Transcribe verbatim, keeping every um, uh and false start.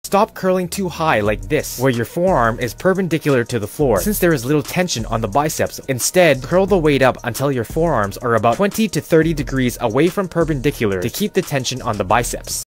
Stop curling too high like this, where your forearm is perpendicular to the floor, since there is little tension on the biceps. Instead, curl the weight up until your forearms are about twenty to thirty degrees away from perpendicular to keep the tension on the biceps.